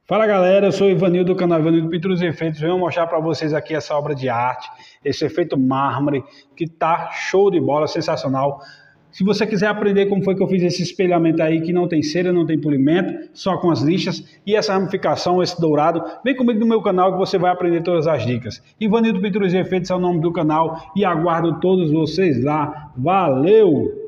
Fala galera, eu sou o Ivanildo do canal Ivanildo Pinturas e Efeitos. Venho mostrar para vocês aqui essa obra de arte, esse efeito mármore que tá show de bola, sensacional. Se você quiser aprender como foi que eu fiz esse espelhamento aí, que não tem cera, não tem polimento, só com as lixas e essa ramificação, esse dourado, vem comigo no meu canal que você vai aprender todas as dicas. Ivanildo Pinturas e Efeitos é o nome do canal e aguardo todos vocês lá. Valeu!